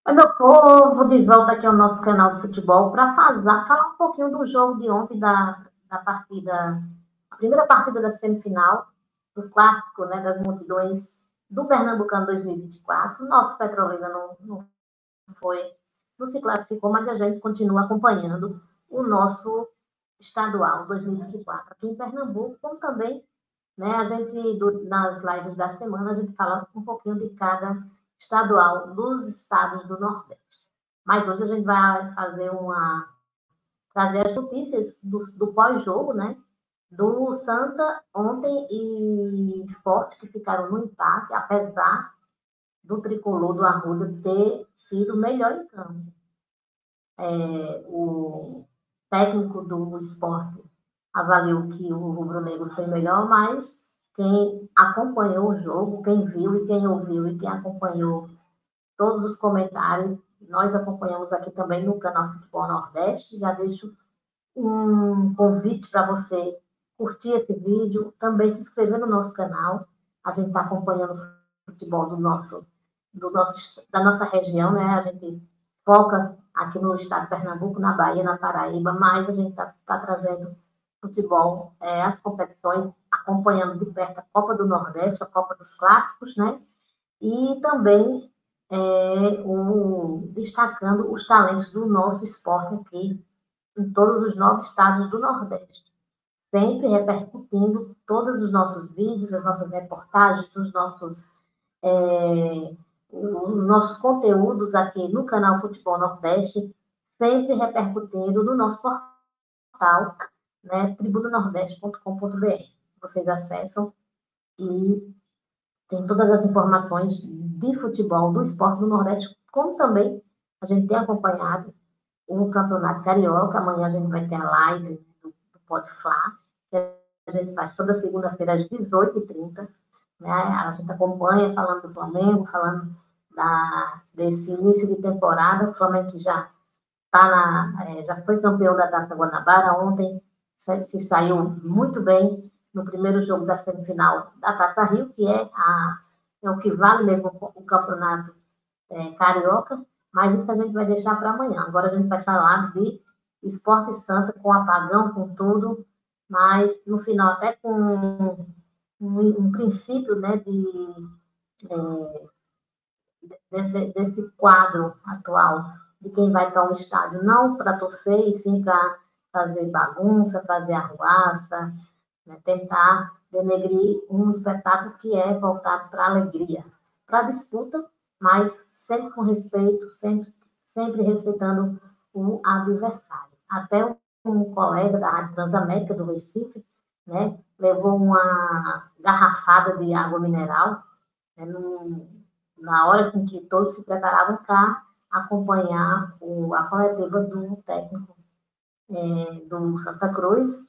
Oi, meu povo, de volta aqui ao nosso canal de futebol para falar um pouquinho do jogo de ontem, da partida, a primeira partida da semifinal, do clássico, né, das multidões do Pernambucano 2024. Nosso Petrolina não foi, não se classificou, mas a gente continua acompanhando o nosso estadual 2024 aqui em Pernambuco, como também, né, a gente, nas lives da semana, a gente fala um pouquinho de cada estadual dos estados do Nordeste. Mas hoje a gente vai trazer as notícias do pós-jogo, né? Do Santa ontem e Sport, que ficaram no empate, apesar do tricolor do Arruda ter sido melhor em campo. O técnico do esporte avaliou que o rubro-negro foi melhor, mas quem acompanhou o jogo, quem viu e quem ouviu e quem acompanhou todos os comentários, nós acompanhamos aqui também no canal Futebol Nordeste. Já deixo um convite para você curtir esse vídeo, também se inscrever no nosso canal. A gente está acompanhando o futebol da nossa região, né? A gente foca aqui no estado de Pernambuco, na Bahia, na Paraíba, mas a gente está trazendo futebol, as competições, acompanhando de perto a Copa do Nordeste, a Copa dos Clássicos, né? E também destacando os talentos do nosso esporte aqui em todos os 9 estados do Nordeste, sempre repercutindo todos os nossos vídeos, as nossas reportagens, os nossos conteúdos aqui no canal Futebol Nordeste, sempre repercutindo no nosso portal, né, tribunanordeste.com.br. Vocês acessam e tem todas as informações de futebol, do esporte do Nordeste, como também a gente tem acompanhado o Campeonato Carioca. Amanhã a gente vai ter a live do Pode Fla, que a gente faz toda segunda-feira às 18h30. Né? A gente acompanha falando do Flamengo, falando desse início de temporada. O Flamengo que já foi campeão da Taça Guanabara. Ontem se saiu muito bem no primeiro jogo da semifinal da Taça Rio, que é o que vale mesmo o campeonato carioca, mas isso a gente vai deixar para amanhã. Agora a gente vai falar de Esporte Santa, com apagão, com tudo, mas no final até com um princípio, né, desse quadro atual de quem vai para um estádio, não para torcer, e sim para fazer bagunça, fazer arruaça, né, tentar denegrir um espetáculo que é voltado para a alegria, para a disputa, mas sempre com respeito, sempre respeitando o adversário. Até um colega da Rádio Transamérica do Recife, né, levou uma garrafada de água mineral, né, na hora em que todos se preparavam para acompanhar a coletiva do técnico do Santa Cruz,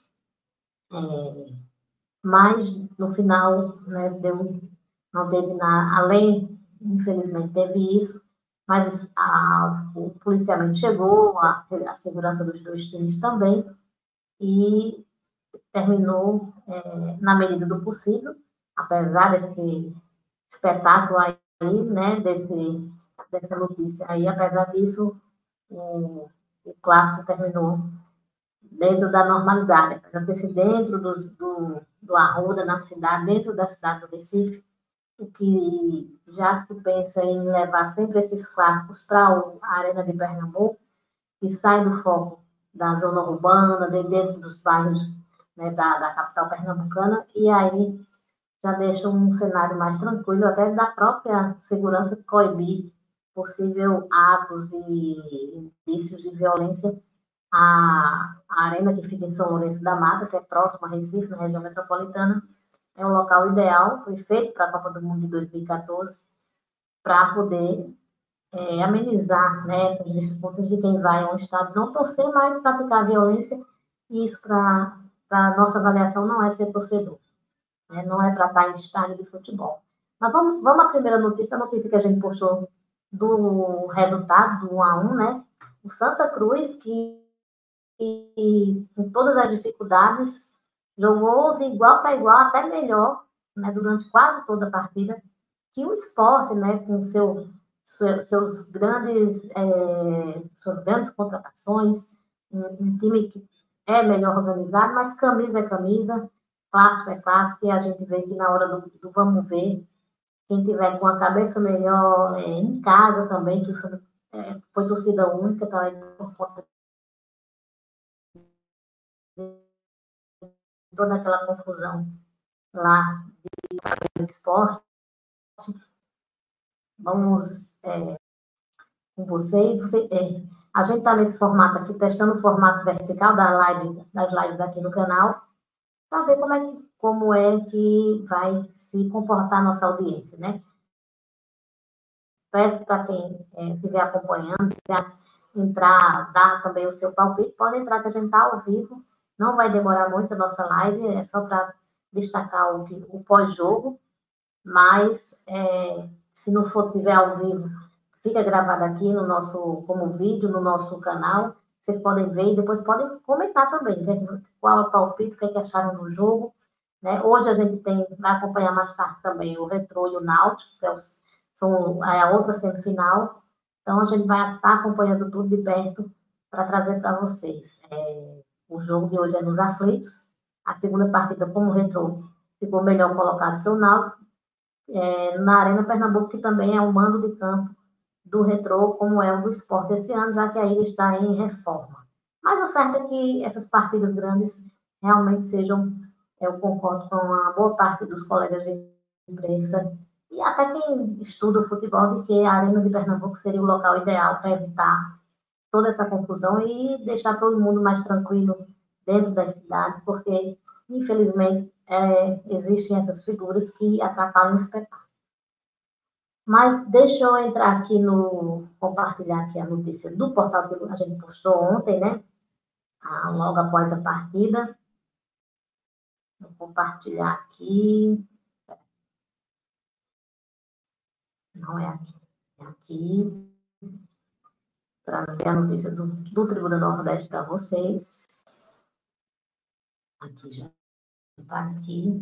mas no final, né, não teve nada, além, infelizmente, teve isso, mas o policiamento chegou, a segurança dos dois times também, e terminou na medida do possível, apesar desse espetáculo aí, né, dessa notícia aí, apesar disso, o clássico terminou dentro da normalidade, apesar de ser dentro do Arruda, na cidade, dentro da cidade do Recife, o que já se pensa em levar sempre esses clássicos para a Arena de Pernambuco, que sai do foco da zona urbana, de dentro dos bairros, né, da capital pernambucana, e aí já deixa um cenário mais tranquilo, até da própria segurança coibir possível atos e indícios de violência. A arena que fica em São Lourenço da Mata, que é próximo a Recife, na região metropolitana, é um local ideal, foi feito para a Copa do Mundo de 2014, para poder amenizar, né, essas disputas de quem vai a um estádio não torcer, mas praticar violência, e isso para a nossa avaliação não é ser torcedor, né, não é para estar em estádio de futebol. Mas vamos à primeira notícia, a notícia que a gente puxou do resultado do 1-1, né? O Santa Cruz, que com todas as dificuldades, jogou de igual para igual, até melhor, né, durante quase toda a partida, que o esporte, né, com suas grandes contratações, um time que é melhor organizado, mas camisa é camisa, clássico é clássico, e a gente vê que na hora do vamos ver, quem tiver com a cabeça melhor em casa também, que foi torcida única também por conta de toda aquela confusão lá de esporte. Vamos com vocês. A gente está nesse formato aqui, testando o formato vertical das lives aqui no canal, para ver como é que vai se comportar a nossa audiência, né? Peço para quem estiver acompanhando, quiser entrar, dar também o seu palpite, pode entrar que a gente está ao vivo, não vai demorar muito a nossa live, é só para destacar o pós-jogo, mas se não for tiver ao vivo, fica gravado aqui como vídeo no nosso canal, vocês podem ver e depois podem comentar também, né, qual é o palpite, o que, que acharam do jogo, né? Hoje a gente vai acompanhar mais tarde também o Retrô e o Náutico, que é a outra semifinal, então a gente vai estar acompanhando tudo de perto para trazer para vocês. O jogo de hoje é nos aflitos, a segunda partida, como o Retrô ficou melhor colocado que o Náutico, na Arena Pernambuco, que também é o mando de campo do Retrô, como é o do Sport esse ano, já que a ilha está em reforma. Mas o certo é que essas partidas grandes realmente sejam, eu concordo com a boa parte dos colegas de imprensa, e até quem estuda o futebol, de que a Arena de Pernambuco seria o local ideal para evitar toda essa confusão e deixar todo mundo mais tranquilo dentro das cidades, porque, infelizmente, existem essas figuras que atrapalham o espetáculo. Mas deixa eu entrar aqui compartilhar aqui a notícia do portal que a gente postou ontem, né? Logo após a partida. Vou compartilhar aqui. Não é aqui. É aqui. Trazer a notícia do Tribuna Nordeste para vocês. Aqui já está aqui.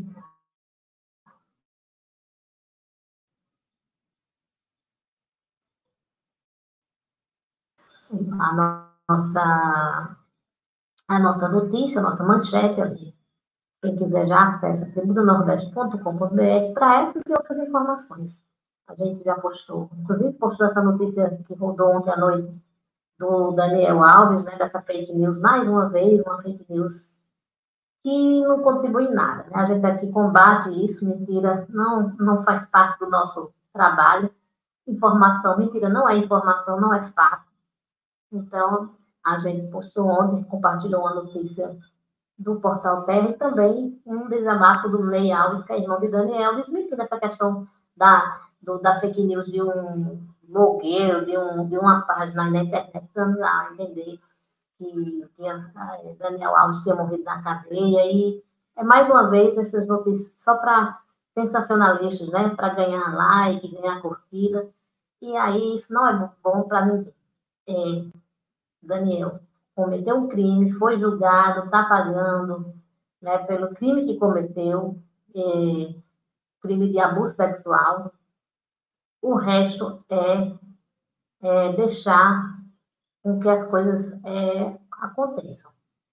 A nossa notícia, a nossa manchete ali. Quem quiser já acessa tribunanordeste.com.br para essas e outras informações. A gente já postou, inclusive postou essa notícia que rodou ontem à noite do Daniel Alves, né, dessa fake news, mais uma vez, uma fake news que não contribui em nada. Né? A gente aqui combate isso, mentira não faz parte do nosso trabalho. Informação, mentira não é informação, não é fato. Então, a gente postou ontem, compartilhou uma notícia do Portal Terra e também um desabafo do Ney Alves, que é irmão de Daniel, desmentindo essa questão da fake news de um blogueiro, de uma página na internet, dando a entender que Daniel Alves tinha morrido na cadeia, e mais uma vez essas notícias só para sensacionalistas, né, para ganhar like, ganhar curtida, e aí isso não é bom para ninguém. Daniel cometeu um crime, foi julgado, está pagando, né, pelo crime que cometeu, crime de abuso sexual. O resto é deixar com que as coisas aconteçam.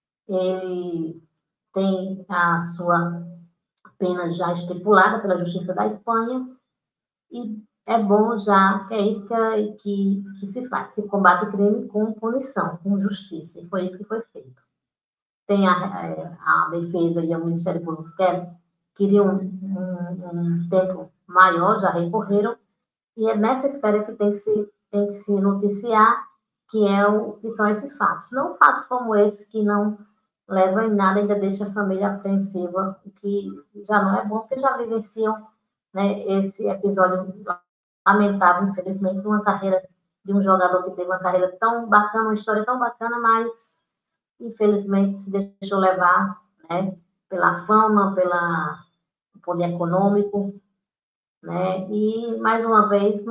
Ele tem a sua pena já estipulada pela Justiça da Espanha e é bom já, que é isso que se faz, se combate crime com punição, com justiça, e foi isso que foi feito. Tem a defesa e o Ministério Público que queriam um tempo maior, já recorreram, e é nessa espera que tem que se noticiar que são esses fatos. Não fatos como esse que não levam em nada, ainda deixa a família apreensiva, o que já não é bom, porque já vivenciam, né, esse episódio lamentável, infelizmente, de uma carreira de um jogador que teve uma carreira tão bacana, uma história tão bacana, mas infelizmente se deixou levar, né, pela fama, pelo poder econômico, né, e mais uma vez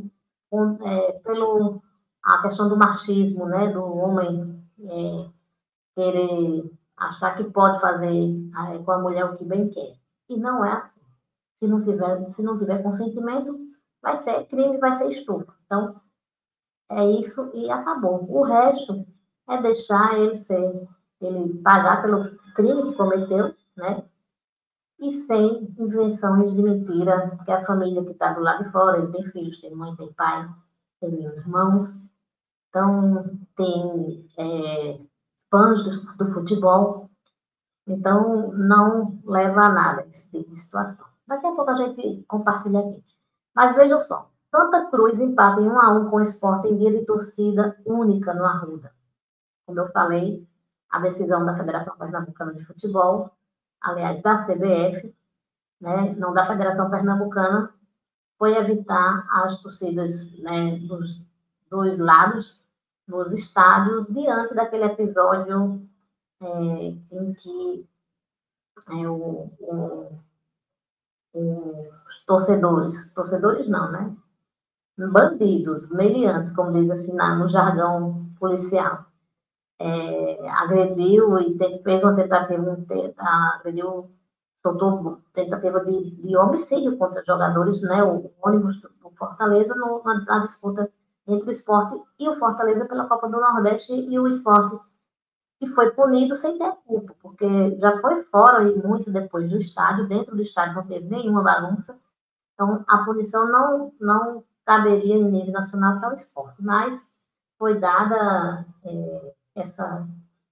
pelo a questão do machismo, né, do homem querer achar que pode fazer com a mulher o que bem quer, e não é assim. Se não tiver consentimento, vai ser crime, vai ser estupro. Então, é isso e acabou. O resto é deixar ele pagar pelo crime que cometeu, né? E sem invenções de mentira, porque a família que está do lado de fora, ele tem filhos, tem mãe, tem pai, tem irmãos, então tem fãs do futebol, então não leva a nada esse tipo de situação. Daqui a pouco a gente compartilha aqui. Mas vejam só, Santa Cruz empata em 1-1 com o Sport em dia de torcida única no Arruda. Como eu falei, a decisão da Federação Pernambucana de Futebol, aliás, da CBF, né, não da Federação Pernambucana, foi evitar as torcidas, né, dos dois lados nos estádios diante daquele episódio em que os torcedores não, né? Bandidos, meliantes, como diz assim no jargão policial, agrediu e fez uma tentativa, agrediu, soltou tentativa de homicídio contra jogadores, né? O ônibus do Fortaleza na disputa entre o Sport e o Fortaleza pela Copa do Nordeste e o Sport que foi punido sem ter culpa, porque já foi fora e muito depois do estádio, dentro do estádio não teve nenhuma bagunça, então a punição não caberia em nível nacional para o Sport, mas foi dada essa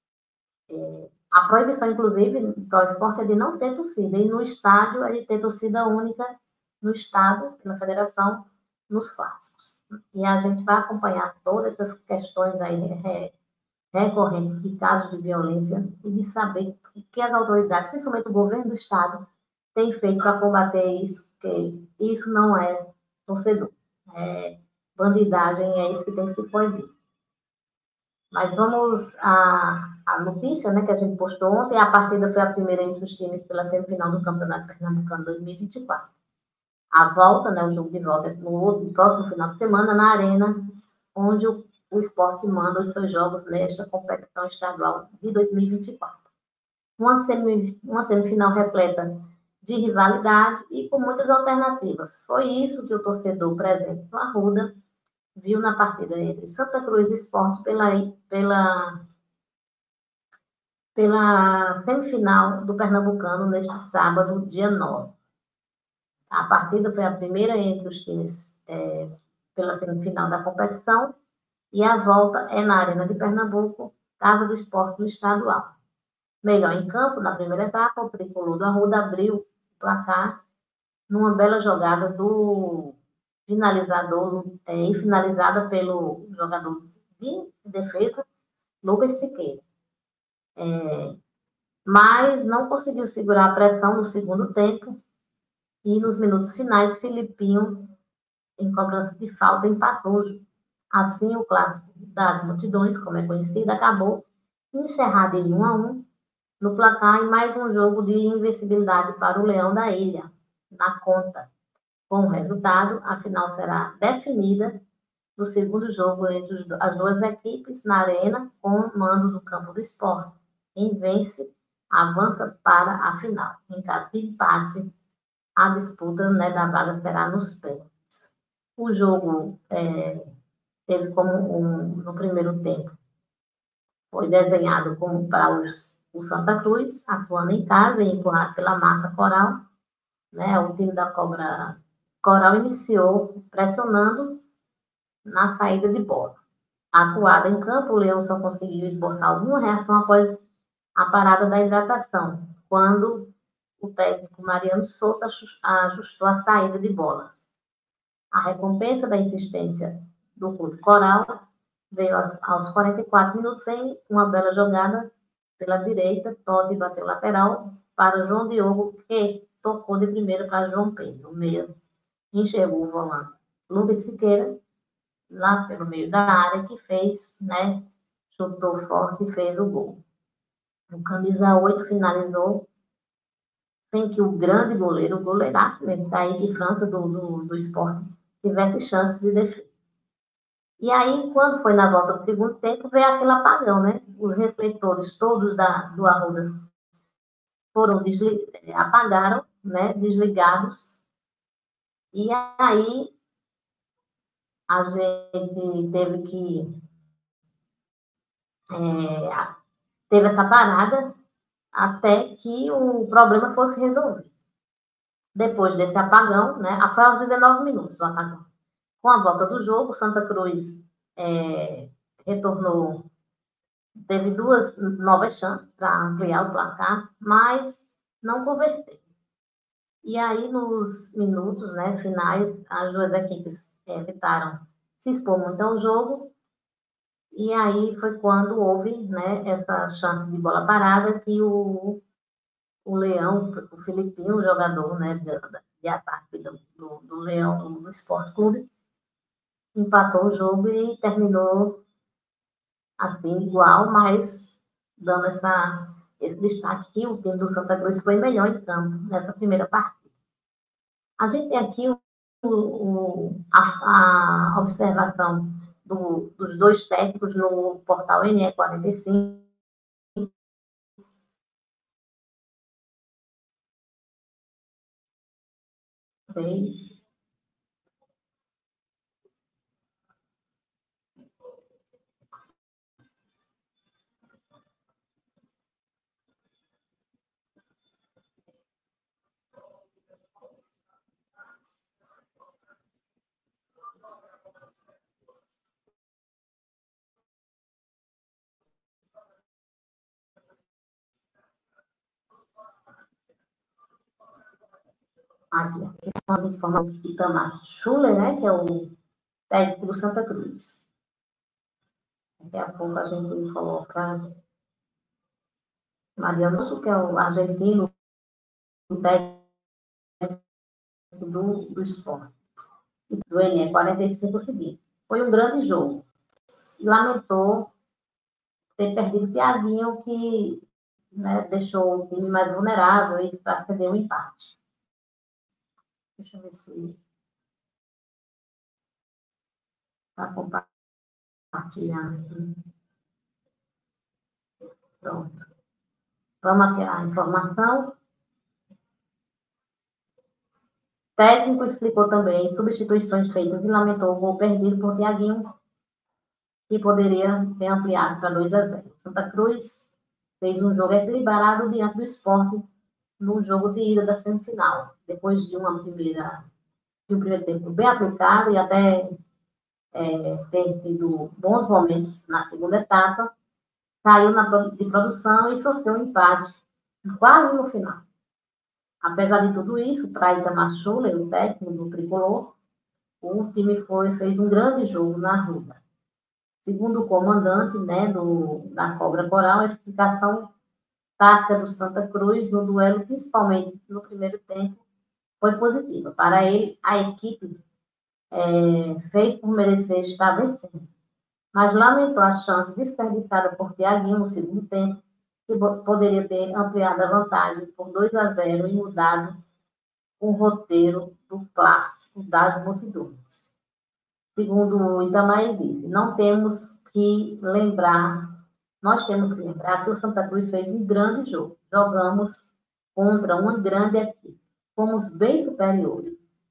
a proibição, inclusive, para o Sport é de não ter torcida, e no estádio é de ter torcida única no estado, pela federação, nos clássicos. E a gente vai acompanhar todas essas questões aí recorrentes de casos de violência e de saber o que as autoridades, principalmente o governo do estado, têm feito para combater isso, porque isso não é torcedor. Bandidagem é isso que tem que se proibir. Mas vamos à notícia, né, que a gente postou ontem. A partida foi a primeira entre os times pela semifinal do Campeonato Pernambucano 2024. A volta, né, o jogo de volta no próximo final de semana na Arena, onde o Sport manda os seus jogos nesta competição estadual de 2024. Uma semifinal repleta de rivalidade e com muitas alternativas. Foi isso que o torcedor presente no Arruda viu na partida entre Santa Cruz e Sport pela semifinal do Pernambucano neste sábado, dia 9. A partida foi a primeira entre os times pela semifinal da competição e a volta é na Arena de Pernambuco, Casa do Esporte do Estadual. Melhor em campo, na primeira etapa, o tricolor do Arruda abriu o placar numa bela jogada do finalizador e finalizada pelo jogador de defesa, Lucas Siqueira. Mas não conseguiu segurar a pressão no segundo tempo e nos minutos finais, Filipinho, em cobrança de falta, empatou. Assim, o clássico das multidões, como é conhecido, acabou encerrado em 1-1 no placar e mais um jogo de invencibilidade para o Leão da Ilha, na conta. Com o resultado, a final será definida no segundo jogo entre as duas equipes na Arena, com o mando do campo do Sport. Quem vence avança para a final. Em caso de empate, a disputa, né, da vaga será nos pênaltis. O jogo teve no primeiro tempo, foi desenhado como para o Santa Cruz, atuando em casa e empurrado pela massa coral. Né, o time da Cobra Coral iniciou pressionando na saída de bola. Acuado em campo, o Leão só conseguiu esboçar alguma reação após a parada da hidratação, quando o técnico Mariano Souza ajustou a saída de bola. A recompensa da insistência do Clube Coral veio aos 44 minutos em uma bela jogada pela direita, Totti bateu lateral para João Diogo, que tocou de primeira para João Pedro, o meio enxergou o volante Lucas Siqueira, lá pelo meio da área, que fez, né, chutou forte e fez o gol. O camisa 8 finalizou sem que o grande goleiro, o goleiraço mesmo, daí de França, do Sport, tivesse chance de defesa. E aí, quando foi na volta do segundo tempo, veio aquele apagão, né? Os refletores todos do Arruda foram apagaram, né? Desligados. E aí, a gente teve essa parada até que o problema fosse resolvido. Depois desse apagão, né, foi aos 19 minutos o apagão. Com a volta do jogo, Santa Cruz retornou, teve 2 novas chances para ampliar o placar, mas não converteu. E aí, nos minutos, né, finais, as duas equipes evitaram se expor muito ao jogo, e aí foi quando houve, né, essa chance de bola parada que o Leão, o Filipinho, o jogador, né, de ataque do Leão, do Sport Clube, empatou o jogo e terminou assim, igual, mas dando esse destaque que o time do Santa Cruz foi melhor em campo nessa primeira partida. A gente tem aqui a observação dos dois técnicos no portal NE45. Aqui nós informamos que Itamar Schuller, né, que é o técnico do Santa Cruz. Daqui a pouco a gente coloca Mariano, que é o argentino, o técnico do esporte. Do NE45 seguinte. Foi um grande jogo. E lamentou ter perdido o Thiaguinho, que, né, deixou o time mais vulnerável e para ceder um empate. Deixa eu ver se está compartilhando aqui. Pronto. Vamos aqui a informação. O técnico explicou também substituições feitas e lamentou o gol perdido por Thiaguinho, que poderia ter ampliado para 2-0. Santa Cruz fez um jogo equilibrado diante do Sport no jogo de ida da semifinal, depois de um primeiro tempo bem aplicado e até ter tido bons momentos na segunda etapa, caiu de produção e sofreu um empate quase no final. Apesar de tudo isso, para Itamar Schuller, o técnico do Tricolor, o time fez um grande jogo na rua. Segundo o comandante, né, da Cobra Coral, a explicação tática do Santa Cruz no duelo, principalmente no primeiro tempo, foi positiva. Para ele, a equipe fez por merecer estar vencendo, mas lamentou a chance desperdiçada por Thiaguinho no segundo tempo, que poderia ter ampliado a vantagem por 2-0 e mudado o roteiro do clássico das multidões. Segundo o Itamar, ele disse, nós temos que lembrar que o Santa Cruz fez um grande jogo. Jogamos contra uma grande equipe. Fomos bem superiores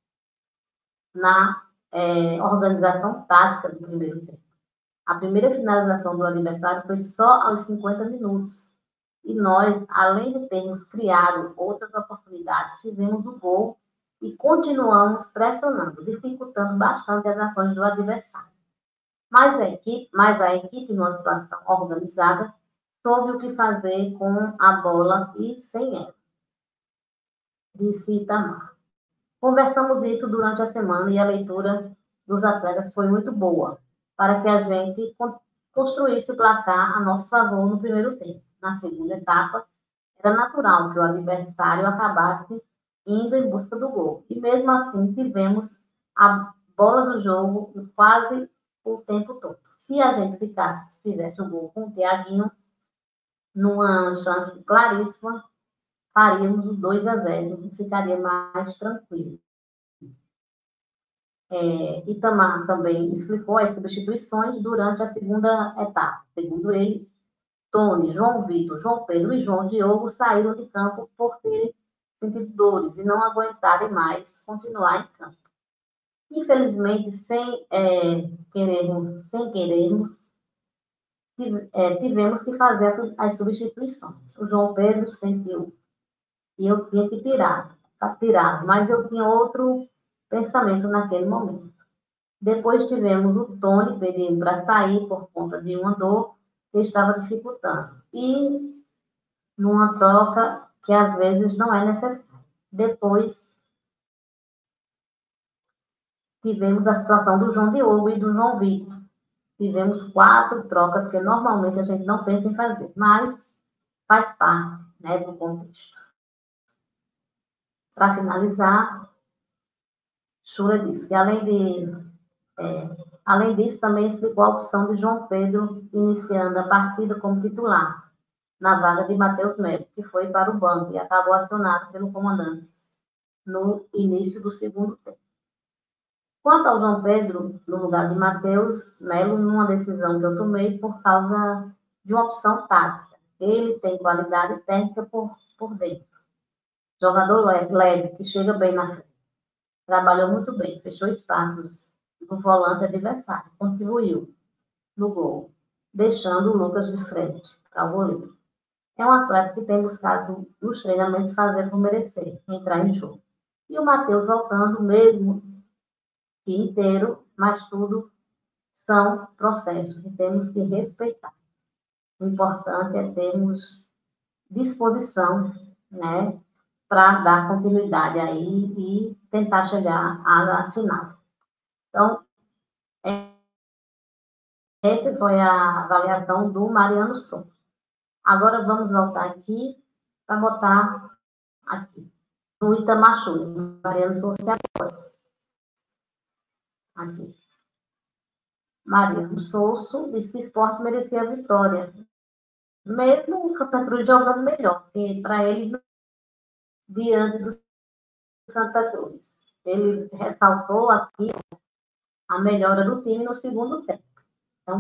na organização tática do primeiro tempo. A primeira finalização do adversário foi só aos 50 minutos. E nós, além de termos criado outras oportunidades, fizemos o gol e continuamos pressionando, dificultando bastante as ações do adversário. Mas a equipe, numa situação organizada, soube o que fazer com a bola e sem ela, disse Itamar. Conversamos isso durante a semana e a leitura dos atletas foi muito boa, para que a gente construísse o placar a nosso favor no primeiro tempo. Na segunda etapa, era natural que o adversário acabasse indo em busca do gol. E mesmo assim, tivemos a bola do jogo quase o tempo todo. Se a gente fizesse o gol com o Thiaguinho, numa chance claríssima, faríamos o 2-0 e ficaria mais tranquilo. Itamar também explicou as substituições durante a segunda etapa. Segundo ele, Tony, João Vitor, João Pedro e João Diogo saíram de campo por terem sentido dores e não aguentarem mais continuar em campo. Infelizmente, querermos, tivemos que fazer as substituições. O João Pedro sentiu e eu tinha que tirar, mas eu tinha outro pensamento naquele momento. Depois tivemos o Tony pedindo para sair por conta de uma dor que estava dificultando. E numa troca que às vezes não é necessária. Depois tivemos a situação do João Diogo e do João Vitor. Tivemos 4 trocas que normalmente a gente não pensa em fazer, mas faz parte, né, do contexto. Para finalizar, Shura disse que além disso, também explicou a opção de João Pedro iniciando a partida como titular, na vaga de Matheus Melo, que foi para o banco e acabou acionado pelo comandante no início do segundo tempo. Quanto ao João Pedro, no lugar de Matheus Melo, numa decisão que eu tomei por causa de uma opção tática. Ele tem qualidade técnica por dentro. Jogador leve, que chega bem na frente. Trabalhou muito bem, fechou espaços do volante adversário, contribuiu no gol, deixando o Lucas de frente para o goleiro. É um atleta que tem buscado nos treinamentos fazer por merecer, entrar em jogo. E o Matheus voltando mesmo que inteiro, mas tudo são processos e temos que respeitar. O importante é termos disposição, né, para dar continuidade aí e tentar chegar à final. Então, essa foi a avaliação do Mariano Souza. Agora vamos voltar aqui para botar aqui no Itamar Júnior. Mariano Souza se apoia. Aqui. Mariano Souza disse que o esporte merecia a vitória. Mesmo o Santa Cruz jogando melhor, porque para ele, diante do Santa Cruz. Ele ressaltou aqui a melhora do time no segundo tempo. Então,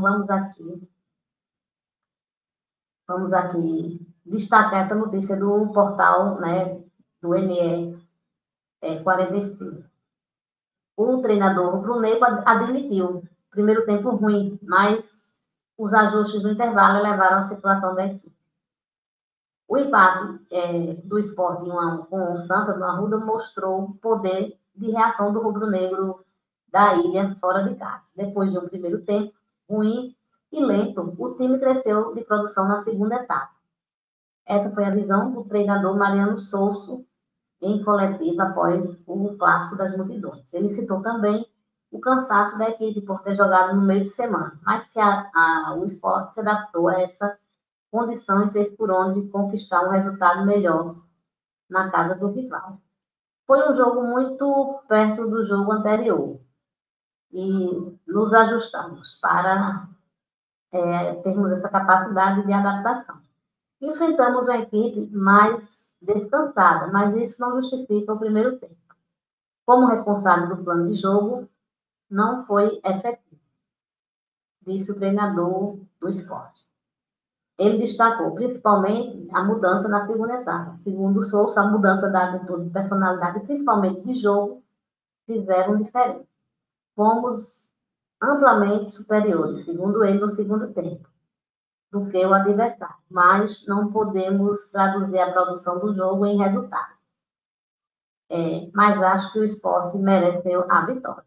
vamos aqui destacar essa notícia do portal, né, do NE 45. O treinador Brunego admitiu primeiro tempo ruim, mas os ajustes no intervalo levaram à situação da equipe. O empate do Sport 1-1 com o Santa no Arruda mostrou o poder de reação do rubro-negro da ilha fora de casa. Depois de um primeiro tempo ruim e lento, o time cresceu de produção na segunda etapa. Essa foi a visão do treinador Mariano Souza em coletiva após o Clássico das Multidões. Ele citou também o cansaço da equipe por ter jogado no meio de semana, mas que o esporte se adaptou a essa condição e fez por onde conquistar um resultado melhor na casa do rival. Foi um jogo muito perto do jogo anterior e nos ajustamos para termos essa capacidade de adaptação. Enfrentamos uma equipe mais descansada, mas isso não justifica o primeiro tempo. Como responsável do plano de jogo, não foi efetivo, disse o treinador do esporte. Ele destacou principalmente a mudança na segunda etapa. Segundo o Souza, a mudança da atitude de personalidade, principalmente de jogo, fizeram diferença. Fomos amplamente superiores, segundo ele, no segundo tempo, do que o adversário, mas não podemos traduzir a produção do jogo em resultado. Mas acho que o esporte mereceu a vitória.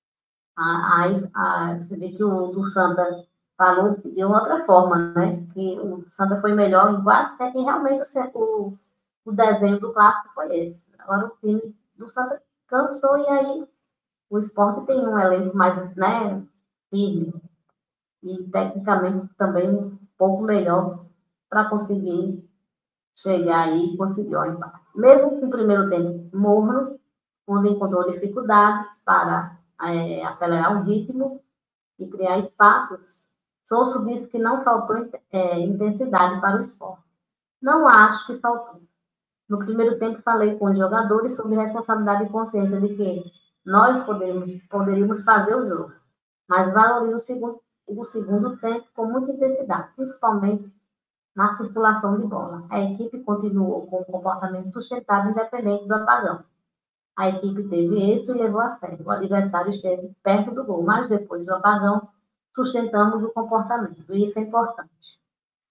Aí você vê que o do Santa falou de outra forma, né? Que o Santa foi melhor em quase, até que realmente o desenho do clássico foi esse. Agora o time do Santa cansou e aí o esporte tem um elenco mais, né, firme e tecnicamente também um pouco melhor para conseguir chegar aí e conseguir o empate. Mesmo com o primeiro tempo morno, onde encontrou dificuldades para acelerar o ritmo e criar espaços, Souza disse que não faltou intensidade para o esporte. Não acho que faltou. No primeiro tempo, falei com os jogadores sobre responsabilidade e consciência de que nós poderíamos fazer o jogo, mas valorizo o segundo tempo com muita intensidade, principalmente na circulação de bola. A equipe continuou com um comportamento sustentável independente do apagão. a equipe teve êxito e levou a sério. O adversário esteve perto do gol, mas depois do apagão, sustentamos o comportamento, e isso é importante.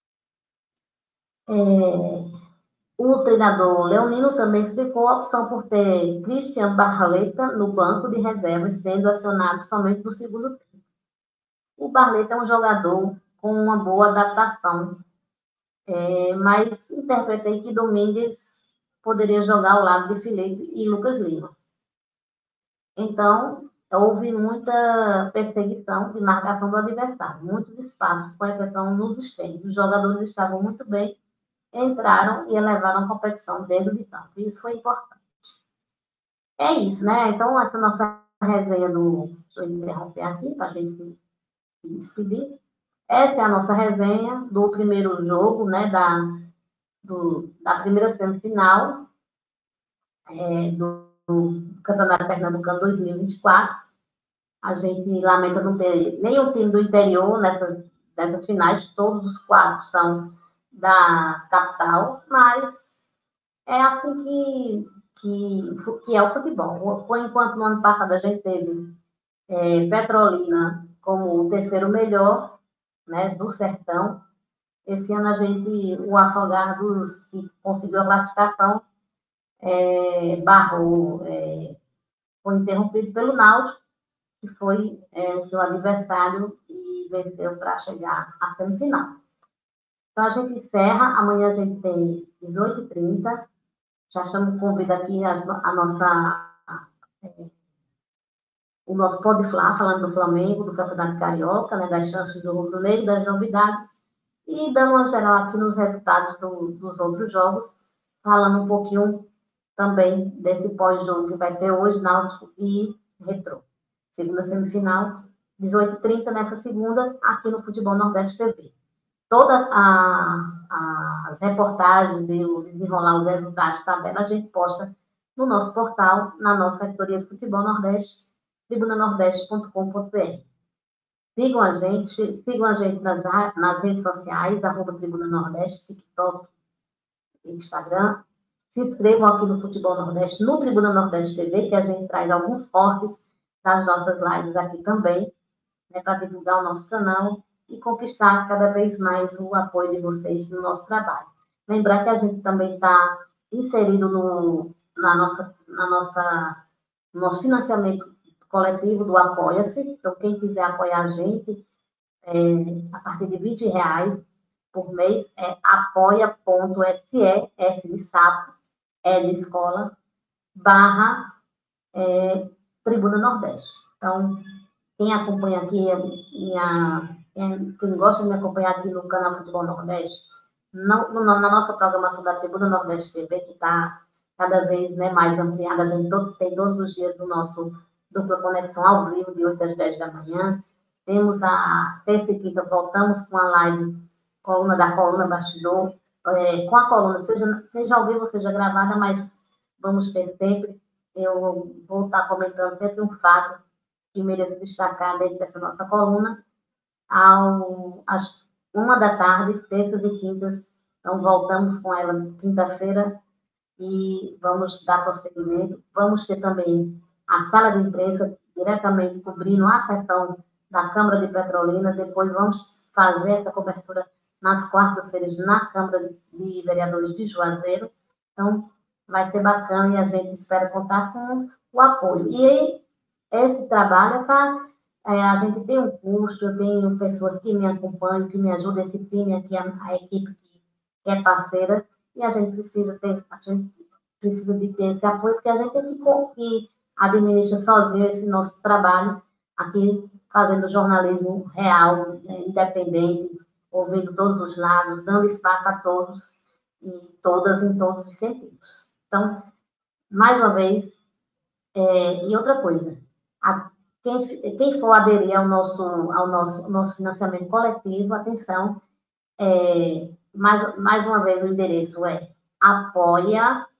O treinador Leonino também explicou a opção por ter Christian Barleta no banco de reservas, sendo acionado somente no segundo tempo. O Barleta é um jogador com uma boa adaptação, mas interpretei que Domingues poderia jogar ao lado de Felipe e Lucas Lima. Então, houve muita perseguição e marcação do adversário, muitos espaços, com exceção nos extremos. Os jogadores estavam muito bem, entraram e elevaram a competição dentro de campo. Isso foi importante. É isso, né? Então, essa nossa resenha do... Deixa eu interromper aqui para a gente se despedir. Essa é a nossa resenha do primeiro jogo, né? Da primeira semifinal do Campeonato Pernambucano 2024. A gente lamenta não ter nenhum time do interior nessas finais, todos os 4 são da capital, mas é assim que é o futebol. Enquanto no ano passado a gente teve Petrolina como o terceiro melhor, né, do Sertão, esse ano a gente, o Afogados, que conseguiu a classificação, foi interrompido pelo Náutico, que foi o seu adversário e venceu para chegar à semifinal. Então, a gente encerra, amanhã a gente tem 18h30, já chamo convida aqui o nosso Pode Falar, falando do Flamengo, do Campeonato Carioca, né, das chances do Rubro Negro, das novidades, e dando uma geral aqui nos resultados dos outros jogos, falando um pouquinho também desse pós-jogo que vai ter hoje, Náutico e Retrô. Segunda semifinal, 18h30, nessa segunda, aqui no Futebol Nordeste TV. Todas as reportagens de desenrolar os resultados, tabela, a gente posta no nosso portal, na nossa editoria de Futebol Nordeste, tribunanordeste.com.br. Sigam a gente nas redes sociais, @Tribuna Nordeste, TikTok, Instagram. Se inscrevam aqui no Futebol Nordeste, no Tribuna Nordeste TV, que a gente traz alguns cortes das nossas lives aqui também, né, para divulgar o nosso canal e conquistar cada vez mais o apoio de vocês no nosso trabalho. Lembrar que a gente também está inserido no nosso financiamento coletivo do Apoia-se. Então, quem quiser apoiar a gente, a partir de R$20 por mês, é apoia.se, S de sapo, E de escola, /Tribuna Nordeste. Então, quem acompanha aqui, quem gosta de me acompanhar aqui no canal Futebol Nordeste, na nossa programação da Tribuna Nordeste TV, que está cada vez, né, mais ampliada, a gente tem todos os dias o nosso Dupla Conexão ao vivo, de 8 às 10 da manhã. Temos a terça e quinta, voltamos com a live coluna Bastidor, com a coluna, seja ao vivo, seja gravada, mas vamos ter sempre, eu vou estar comentando sempre um fato que mereça destacar dentro dessa nossa coluna, às 1h da tarde, terças e quintas. Então, voltamos com ela quinta-feira e vamos dar prosseguimento. Vamos ter também a sala de imprensa diretamente cobrindo a sessão da Câmara de Petrolina. Depois vamos fazer essa cobertura nas quartas-feiras na Câmara de Vereadores de Juazeiro. Então, vai ser bacana e a gente espera contar com o apoio. E esse trabalho a gente tem um custo, eu tenho pessoas que me acompanham, que me ajudam, esse time aqui, a equipe que é parceira, e a gente precisa de ter esse apoio, porque a gente tem que administra sozinho esse nosso trabalho aqui, fazendo jornalismo real, independente, ouvindo todos os lados, dando espaço a todos e todas em todos os sentidos. Então, mais uma vez, e outra coisa, quem for aderir ao nosso financiamento coletivo, atenção, mais uma vez o endereço é apoia.se,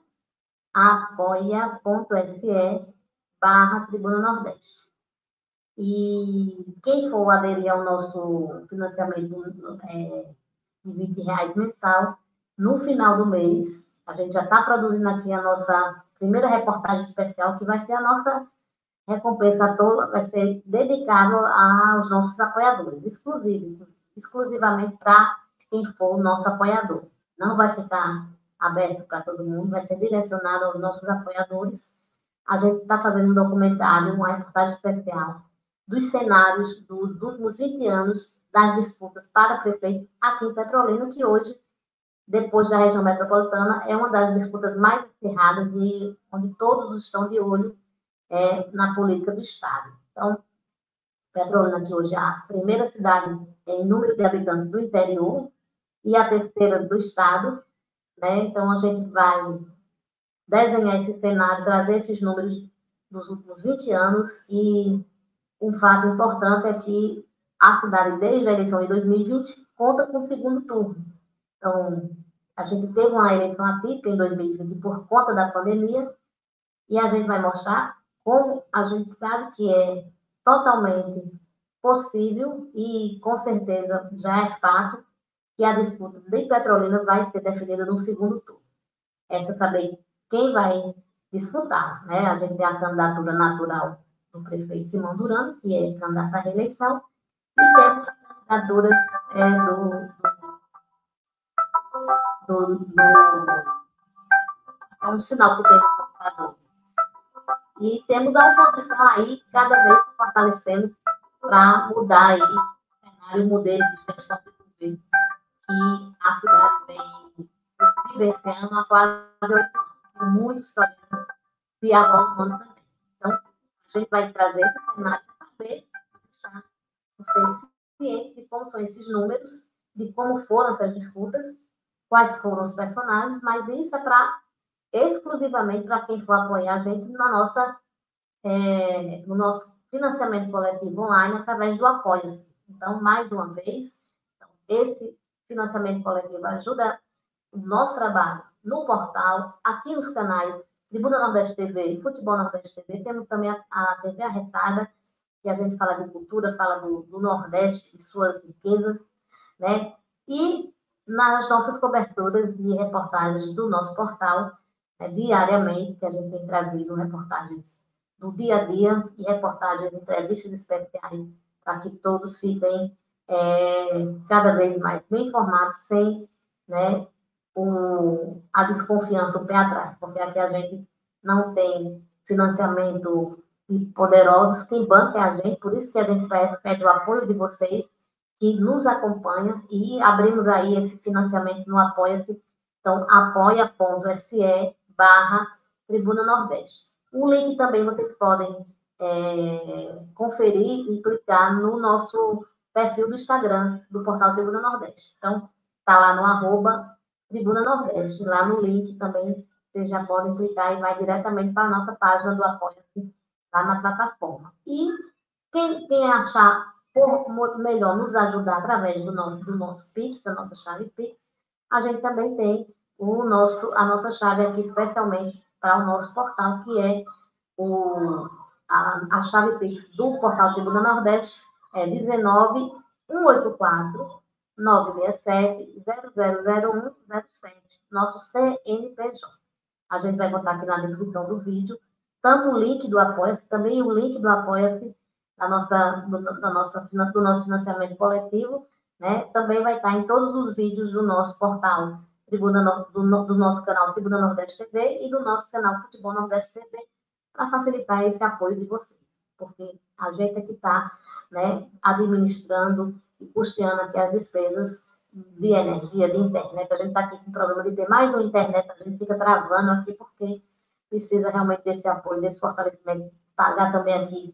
apoia.se /Tribuna Nordeste. E quem for aderir ao nosso financiamento de R$ 20 mensal, no final do mês, a gente já está produzindo aqui a nossa primeira reportagem especial, que vai ser a nossa recompensa toda, vai ser dedicado aos nossos apoiadores, exclusivamente para quem for o nosso apoiador. Não vai ficar aberto para todo mundo, vai ser direcionado aos nossos apoiadores. A gente está fazendo um documentário, uma reportagem especial dos cenários dos últimos 20 anos das disputas para prefeito aqui em Petrolina, que hoje, depois da região metropolitana, é uma das disputas mais acirradas e onde todos estão de olho na política do Estado. Então, Petrolina, que hoje é a primeira cidade em número de habitantes do interior e a terceira do Estado, né? Então, a gente vai desenhar esse cenário, trazer esses números dos últimos 20 anos e um fato importante é que a cidade, desde a eleição de 2020, conta com o segundo turno. Então, a gente teve uma eleição atípica em 2020 por conta da pandemia, e a gente vai mostrar como a gente sabe que é totalmente possível e, com certeza, já é fato que a disputa de Petrolina vai ser definida no segundo turno. Essa saber quem vai disputar, né? A gente tem a candidatura natural do prefeito Simão Durano, que é candidato à reeleição, e temos candidaturas é um sinal que tem no computador. E temos a oposição aí cada vez se fortalecendo para mudar aí o cenário, o modelo de gestão do governo que a cidade vem vivenciando há quase 8 anos, com muitos problemas se avolumando também. Então, a gente vai trazer esse cenário para saber, deixar vocês cientes de como são esses números, de como foram essas disputas, quais foram os personagens, mas isso é para exclusivamente para quem for apoiar a gente no nosso financiamento coletivo online através do Apoia-se. Então, mais uma vez, esse financiamento coletivo ajuda o nosso trabalho no portal, aqui nos canais Tribuna Nordeste TV e Futebol Nordeste TV. Temos também a TV Arrecada, que a gente fala de cultura, fala do Nordeste e suas riquezas, né? E nas nossas coberturas e reportagens do nosso portal, diariamente, que a gente tem trazido reportagens do dia a dia e reportagens, entrevistas especiais, para que todos fiquem cada vez mais bem informados, sem, né, a desconfiança, o pé atrás, porque aqui a gente não tem financiamento de poderosos, quem banca é a gente, por isso que a gente pede o apoio de vocês, que nos acompanham, e abrimos aí esse financiamento no Apoia-se, então apoia.se/Tribuna Nordeste. O link também vocês podem conferir e clicar no nosso perfil do Instagram, do portal Tribuna Nordeste. Então, está lá no @Tribuna Nordeste, lá no link também vocês já podem clicar e vai diretamente para a nossa página do Apoia-se, lá na plataforma. E quem achar melhor nos ajudar através do nosso Pix, da nossa chave Pix, a gente também tem a nossa chave aqui, especialmente para o nosso portal, que é a chave Pix do portal Tribuna Nordeste, é 19 184 967 000107, nosso CNPJ. A gente vai botar aqui na descrição do vídeo, tanto o link do Apoia-se, também o link do Apoia-se, do nosso financiamento coletivo, né? Também vai estar em todos os vídeos do nosso portal, do nosso canal Tribuna Nordeste TV e do nosso canal Futebol Nordeste TV, para facilitar esse apoio de vocês, porque a gente é que está, né, administrando e custeando aqui as despesas de energia, de internet. A gente está aqui com problema de ter mais uma internet, a gente fica travando aqui porque precisa realmente desse apoio, desse fortalecimento, pagar também aqui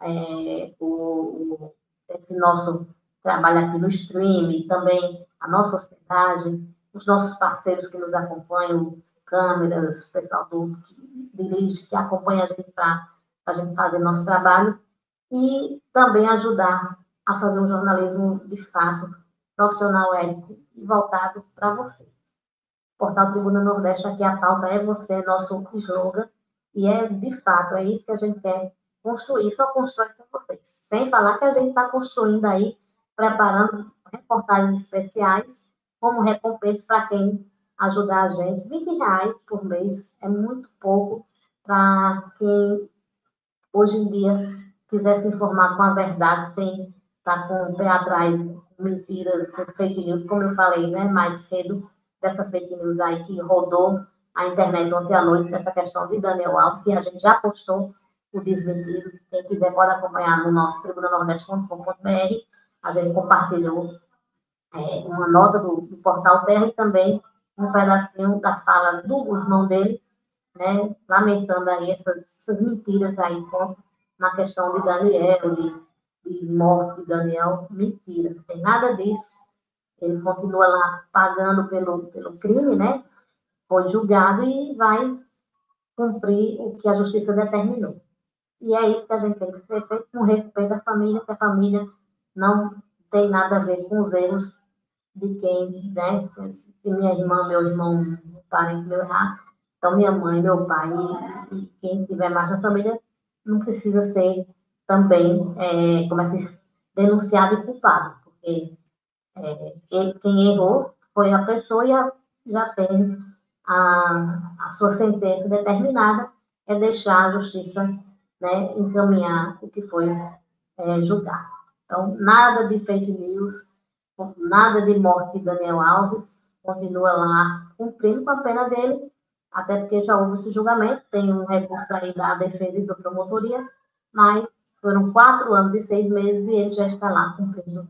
esse nosso trabalho aqui no stream, também a nossa hospedagem, os nossos parceiros que nos acompanham, câmeras, pessoal que dirige, que acompanha a gente para a gente fazer nosso trabalho, e também ajudar a fazer um jornalismo de fato profissional, ético e voltado para você. Portal Tribuna Nordeste, aqui a pauta é você, nosso slogan, e de fato, é isso que a gente quer construir, só constrói com vocês. Sem falar que a gente está construindo aí, preparando reportagens especiais como recompensa para quem ajudar a gente. R$ 20 por mês é muito pouco para quem hoje em dia quiser se informar com a verdade sem estar com o pé atrás, com mentiras, com fake news, como eu falei, né, mais cedo, dessa fake news aí que rodou a internet ontem à noite, dessa questão de Daniel Alves, que a gente já postou o desmentido. Quem quiser pode acompanhar no nosso tribunanordeste.com.br. A gente compartilhou uma nota do Portal Terra e também um pedacinho da fala do irmão dele, né, lamentando aí essas mentiras aí na questão de Daniel, de morte de Daniel. Mentira, não tem nada disso. Ele continua lá pagando pelo crime, né? Foi julgado e vai cumprir o que a justiça determinou. E é isso que a gente tem que ser feito com respeito à família, que a família não tem nada a ver com os erros de quem, né? Se minha irmã, meu irmão, meu parente meu errar, então minha mãe, meu pai e quem tiver mais na família não precisa ser também, como é que diz, denunciado e culpado, porque quem errou foi a pessoa e já tem a sua sentença determinada, é deixar a justiça, né, encaminhar o que foi julgado. Então, nada de fake news, nada de morte de Daniel Alves, continua lá cumprindo com a pena dele, até porque já houve esse julgamento, tem um recurso aí da defesa e da promotoria, mas foram 4 anos e 6 meses e ele já está lá cumprindo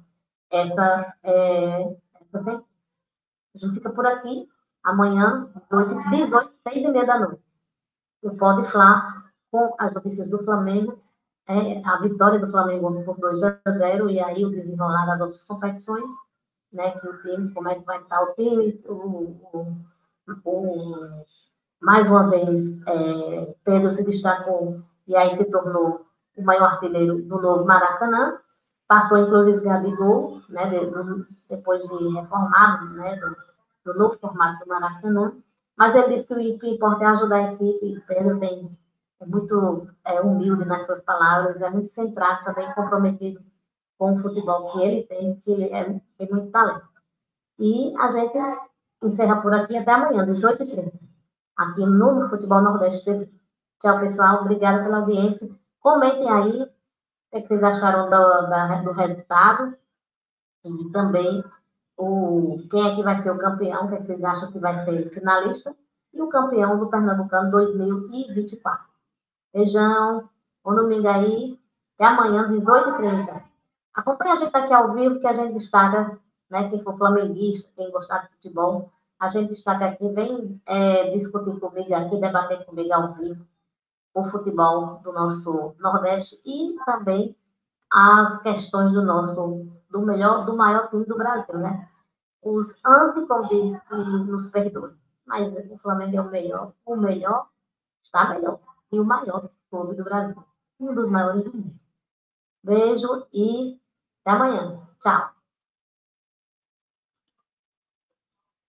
essa sentença. A gente fica por aqui, amanhã, 18, 6h30 da noite. O Pode Flá, com as notícias do Flamengo, a vitória do Flamengo por 2-0, e aí o desenrolar das outras competições, né, que o time, como é que vai estar o time, mais uma vez, Pedro se destacou e aí se tornou o maior artilheiro do novo Maracanã, passou inclusive Gabigol, né, depois de reformado, né, do novo formato do Maracanã, mas ele disse que o que importa é ajudar a equipe, e Pedro é muito humilde nas suas palavras, é muito centrado, também comprometido com o futebol que ele tem, que tem muito talento. E a gente encerra por aqui até amanhã, 18h30, aqui no Futebol Nordeste TV. Tchau, pessoal. Obrigada pela audiência. Comentem aí o que vocês acharam do resultado e também quem é que vai ser o campeão, o que vocês acham que vai ser finalista e o campeão do Pernambucano 2024. Beijão, bom domingo aí, até amanhã, 18h30. Acompanhe a gente aqui ao vivo, que a gente destaca, né, quem for flamenguista, quem gostar de futebol, a gente destaca aqui, vem discutir comigo aqui, debater comigo ao vivo o futebol do nosso Nordeste e também as questões do maior time do Brasil, né? Os anti, como diz, que nos perdoem. Mas o Flamengo é o melhor está melhor. E o maior clube do Brasil. Um dos maiores do mundo. Beijo e até amanhã. Tchau.